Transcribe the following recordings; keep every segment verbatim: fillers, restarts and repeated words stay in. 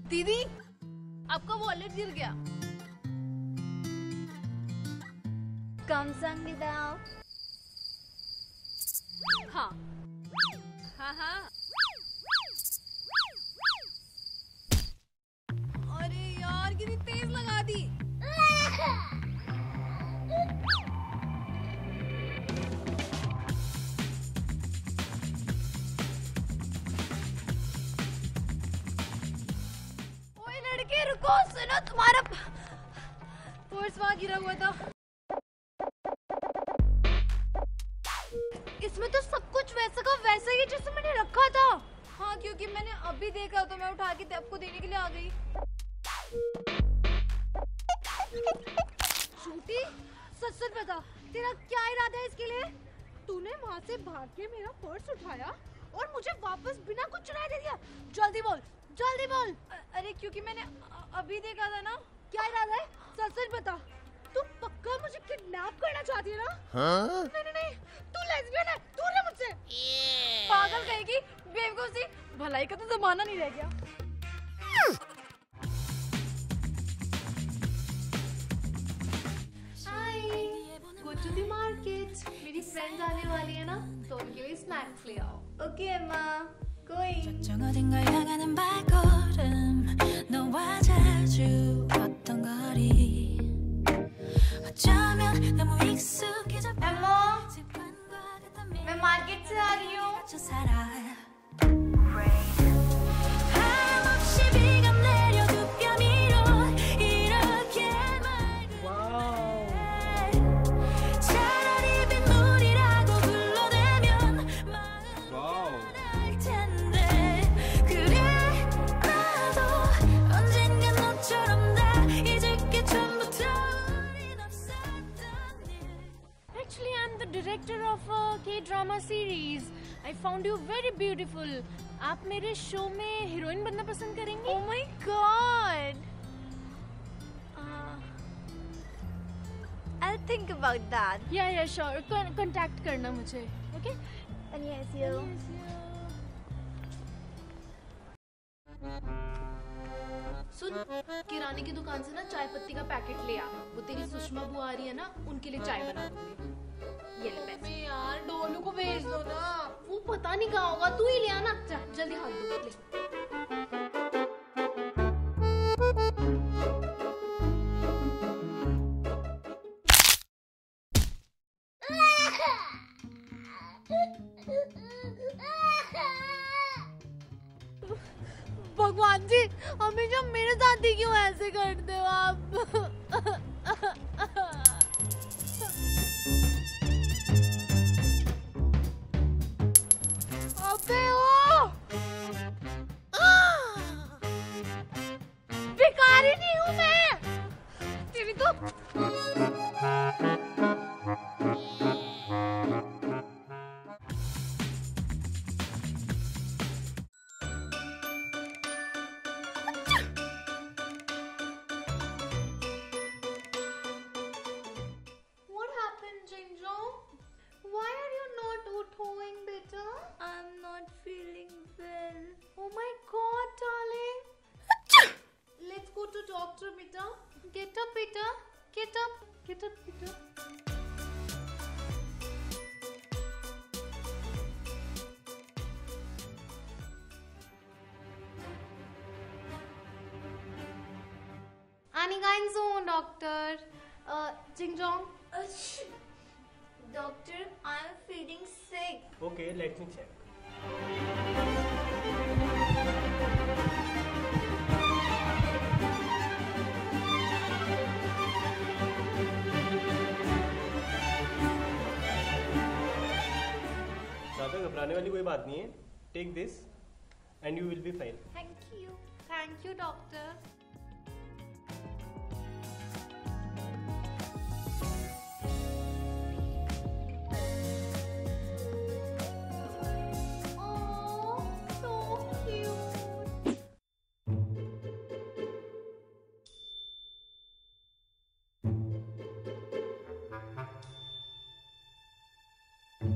दीदी, आपका वॉलेट गिर गया। 감사합니다. हाँ हाँ हाँ। अरे यार कितनी तेज लगा दी। ओए लड़के रुको, सुनो तुम्हारा पर्स वहाँ गिरा हुआ था। इसमें तो सब कुछ वैसा का वैसा ही है जैसे मैंने रखा था। हाँ क्योंकि मैंने अभी देखा तो मैं उठा के आपको देने के लिए आ गई। छोटी, सच सच बता, तेरा क्या इरादा है इसके लिए? तूने वहाँ से भाग के मेरा पर्स उठाया और मुझे वापस बिना कुछ चुराए दे दिया। जल्दी बोल, जल्दी बोल। अरे क्योंकि मैंने अभी देखा था ना। क्या इरादा है? सच सच बता। तू पक्का मुझे किडनैप करना चाहती है ना? हाँ? नहीं नहीं नहीं, तू लेस्बियन है, दूर रह मुझसे। yeah. पागल कहेगी, बेवकूफ सी, भलाई का तो जमाना नहीं रह गया। Hi, go to the market. मेरी फ्रेंड्स आने वाली है ना, तो उनके लिए स्नैक्स ले आओ। ओके अम्मा, गोइंग। अम्मा, मैं मार्केट से आ रही हूँ। Director of a K-drama series. I found you very beautiful. आप मेरे शो में हीरोइन बनना पसंद करेंगे? Oh my God. Uh, I'll think about that. Yeah, yeah, sure. Con contact करना मुझे, okay? Annyeonghaseyo. सुन, किराने की दुकान से ना चाय पत्ती का पैकेट ले आ। वो तेरी सुषमा बुआ आ रही है ना, उनके लिए चाय बना दूंगी। ये ले पैसे। यार डोलू को भेज दो ना। वो पता नहीं कहाँ होगा, तू ही ले आना। जा जल्दी हाथ धो ले। भगवान जी, हमेशा मेरे साथ ही क्यों ऐसे करते हो आप? अबे ओ! भिखारी नहीं हूँ मैं। तेरी तो doctor, beta. Get up, beta. Get up. Get up, beta. Anytime soon, doctor. Uh, Jing Jong. Uh, doctor, I'm feeling sick. Okay, let me check. घबराने वाली कोई बात नहीं है. Take this and you will be fine. Thank you. Thank you, doctor. Oh, so cute.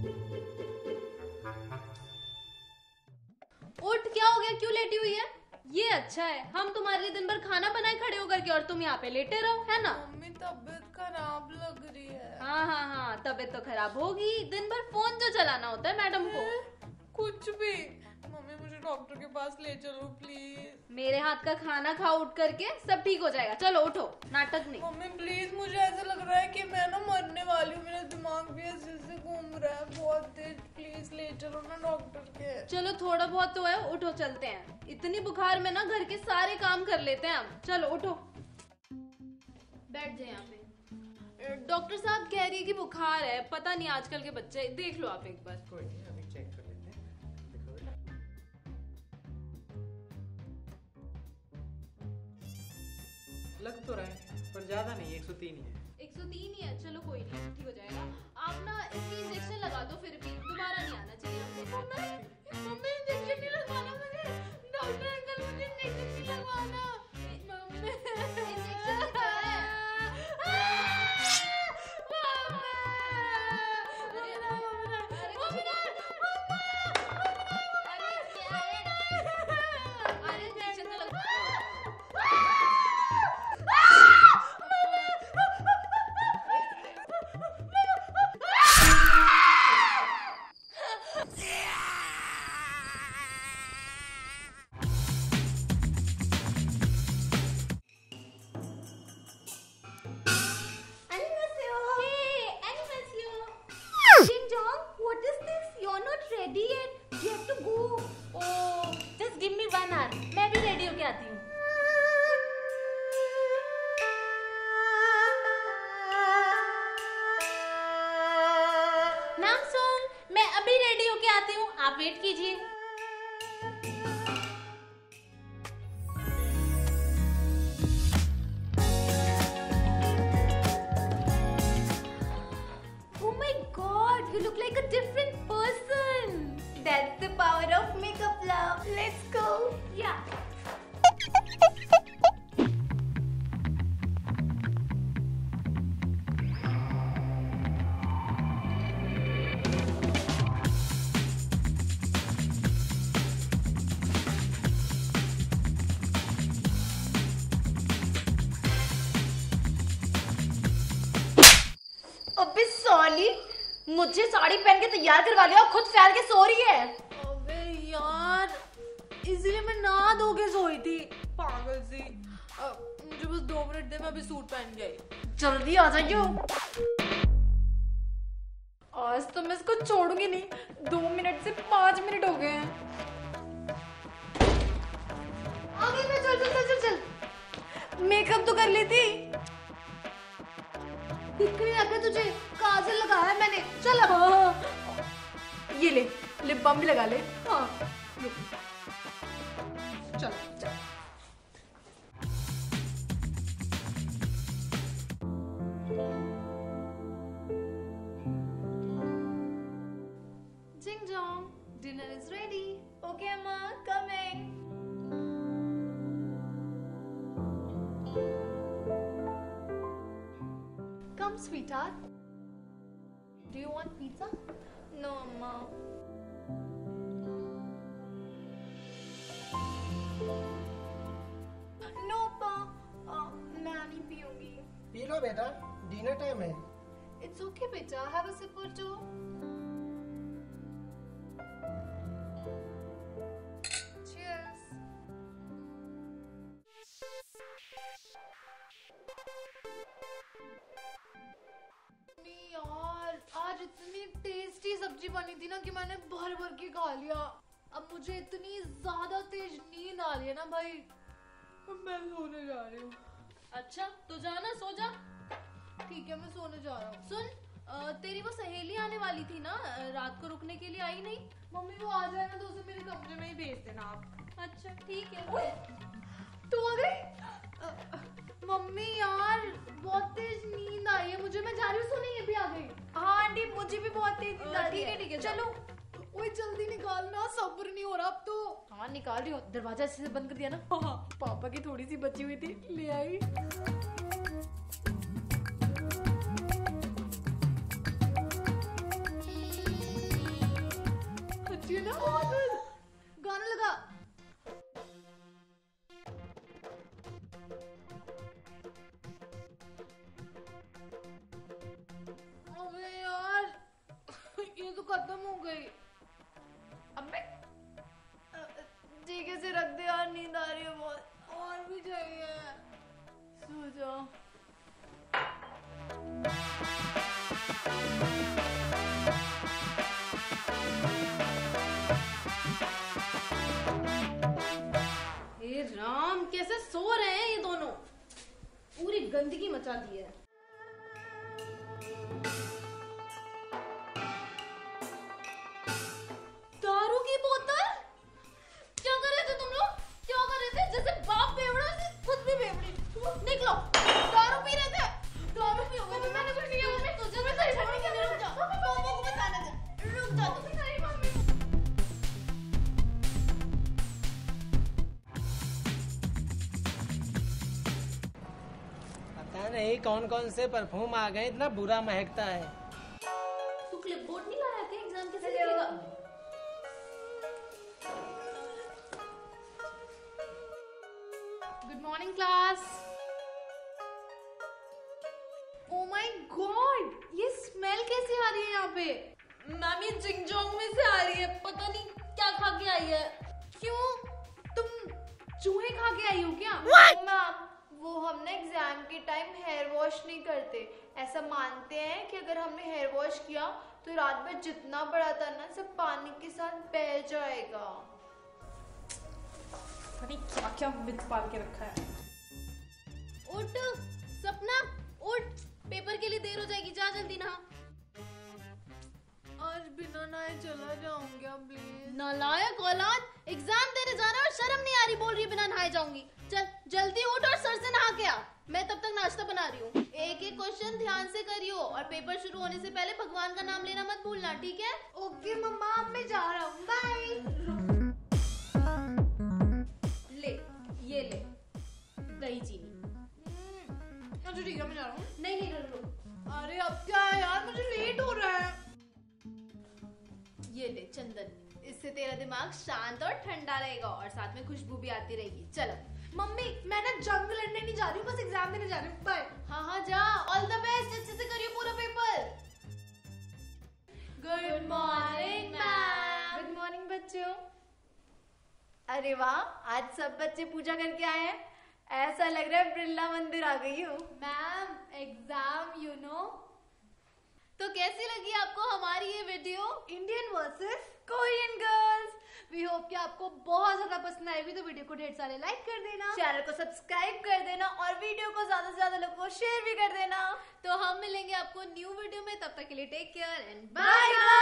उठ, क्या हो गया? क्यों लेटी हुई है? ये अच्छा है, हम तुम्हारे लिए दिन भर खाना बनाए खड़े होकर के और तुम यहाँ पे लेटे रहो, है ना? मम्मी तबीयत खराब लग रही है। हाँ हाँ हाँ, तबीयत तो खराब होगी, दिन भर फोन जो चलाना होता है मैडम को। कुछ भी। मम्मी मुझे डॉक्टर के पास ले चलो प्लीज। मेरे हाथ का खाना खाओ उठ करके, सब ठीक हो जाएगा। चलो उठो, नाटक नहीं। मम्मी प्लीज, मुझे ऐसा लग रहा है कि मैं ना मरने वाली हूँ, मेरा दिमाग भी ऐसे ऐसे घूम रहा है बहुत तेज। प्लीज ले चलो ना डॉक्टर के। चलो थोड़ा बहुत तो है, उठो चलते हैं। इतनी बुखार में ना घर के सारे काम कर लेते हैं हम। चलो उठो, बैठ जाए यहाँ पे। डॉक्टर साहब कह रही है कि बुखार है, पता नहीं आजकल के बच्चे, देख लो आप एक बार। कोई नहीं, अभी चेक कर लेते हैं। देखो बेटा। लग तो रहा है पर ज्यादा नहीं, एक सौ तीन ही है। एक सौ तीन ही है, चलो कोई नहीं, ठीक हो जाएगा। आप ना इसकी इंजेक्शन लगा दो, फिर भी दोबारा नहीं आना चाहिए। मम्मी मम्मी इंजेक्शन नहीं लगवाना मुझे, डॉक्टर अंकल मुझे इंजेक्शन नहीं लगवाना। मम्मी इंजेक्शन क्या है? अरे इंजेक्शन तो लगा। ready yet. You have to go. Oh, just give me one hour. मैं भी रेडी होके आती हूँ. नाम सुन, मैं अभी रेडी होके आती हूँ. आप वेट कीजिए. Oh my God, you look like a different person. That's the power of makeup, love. Let's go. Yeah. अबे साली, मुझे साड़ी पहन के तैयार करवा लिया और खुद फैल के सो रही है. अबे यार, इसीलिए मैं नहा धो के सोई थी, पागल सी. अ, मुझे बस दो मिनट दे, मैं अभी सूट पहन के आई. जल्दी आ जाइयो. आज तो मैं इसको छोड़ूंगी नहीं. दो मिनट से पांच मिनट हो गए हैं. आ गई मैं. चल चल चल चल चल. मेकअप तो कर ली थी. दिख नहीं लगा तुझे? काजल लगाया है मैंने. चल अब. हाँ, ये ले, लिप बाम भी लगा ले. हाँ. चल चल. Ding dong, dinner is ready. Okay, Amma, coming. Come, sweetheart. Do you want pizza? No, Amma. No, Pa. Uh, मैं नहीं पीऊंगी. पी लो बेटा, डिनर टाइम है. It's okay, beta. Have a sip or two. Cheers. नहीं यार, आज इतनी tasty सब्जी बनी थी ना कि मैंने भर भर के खा लिया. अब मुझे इतनी ज्यादा तेज नींद आ रही है ना भाई. अब मैं सोने जा रही हूँ. अच्छा, तो जाना, सो जा. ठीक है, मैं सोने जा रहा हूँ. सुन, अ, तेरी वो सहेली आने वाली थी ना, अ, रात को रुकने के लिए आई नहीं? मम्मी वो आ जाए ना तो उसे मेरे कमरे में ही भेज देना आप. अच्छा ठीक है. तू आ गई? मम्मी यार, बहुत तेज नींद आई है मुझे. मैं जा रही हूँ सोने. ये भी आ गई. हाँ आंटी, मुझे भी बहुत तेज नींद आ रही ठीक है ठीक है, चलो. ओए जल्दी निकालना, सब्र नहीं हो रहा अब तो. हाँ निकाल रही हूँ. दरवाजा अच्छे से बंद कर दिया ना. हाँ, पापा की थोड़ी सी बची हुई थी, ले आई. अच्छी है ना? गाना लगा. खत्म हो गई। अब मैं ठीक है से रख दे यार, नींद आ रही है बहुत, और भी चाहिए। सो जाओ। हे राम, कैसे सो रहे हैं ये दोनों, पूरी गंदगी मचा दी है। दारू की बोतल, क्या कर रहे थे तुम लोग? क्या कर रहे थे? जैसे बाप बेवड़ा से खुद भी बेवड़ी। निकलो, दारू पी रहे थे। दारू पी हुए थे, मैंने कुछ नहीं किया। मम्मी तुझे मैं सही करने के लिए, रुक जा, पापा को बताने दे, रुक जा तुम। नहीं मम्मी, पता नहीं कौन कौन से परफ्यूम आ गए, इतना बुरा महकता है। तू क्लिपबोर्ड नहीं लाया क्या? एग्जाम कैसे लिखेगा? Good morning class. Oh my god, ये स्मेल कैसी आ रही है यहाँ पे? मैम ये जिंगजोंग में से आ रही है, पता नहीं क्या खा के आई है। क्यों, तुम चूहे खा के आई हो क्या? मैम वो हम ना एग्जाम के टाइम हेयर वॉश नहीं करते। ऐसा मानते हैं कि अगर हमने हेयर वॉश किया तो रात में जितना बड़ा था ना सब पानी के साथ बह जाएगा। अरे क्या क्या मिथ पाल के रखा है। उठ सपना, उठ, पेपर के लिए देर हो जाएगी, जा जल्दी नहा। आज बिना नहाए चला जाऊंगी प्लीज। नालायक औलाद, एग्जाम देने जा रहा है और शर्म नहीं आ रही, बोल रही है बिना नहाए जाऊंगी। चल जल्दी उठ और सर से नहा के आ, मैं तब तक नाश्ता बना रही हूँ। एक एक क्वेश्चन ध्यान से करियो और पेपर शुरू होने से पहले भगवान का नाम लेना मत भूलना, ठीक है? ओके मम्मा, अब मैं जा रहा हूँ, बाय। ले ये ले दही चीनी। अच्छा ठीक है, मैं जा रहा हूँ। नहीं नहीं रुक रुक, अरे अब क्या है यार, मुझे लेट हो रहा है। ये ले चंदन, इससे तेरा दिमाग शांत और ठंडा रहेगा और साथ में खुशबू भी आती रहेगी। चलो। मम्मी मैं ना जंग लड़ने नहीं जा रही हूँ, बस एग्जाम देने जा रही हूँ, बाय। हाँ हाँ जा, ऑल द बेस्ट, अच्छे से करियो पूरा पेपर। Good morning ma'am. Good morning बच्चों। अरे वाह, आज सब बच्चे पूजा करके आए हैं, ऐसा लग रहा है बिरला मंदिर आ गई हूँ। Ma'am exam you know. तो कैसी लगी आपको हमारी ये video? Indian versus Korean girls. We hope कि आपको बहुत ज्यादा पसंद आएगी, तो वीडियो को ढेर सारे लाइक कर देना, चैनल को सब्सक्राइब कर देना और वीडियो को ज्यादा से ज्यादा लोगों को शेयर भी कर देना। तो हम मिलेंगे आपको न्यू वीडियो में, तब तक के लिए टेक केयर एंड बाय।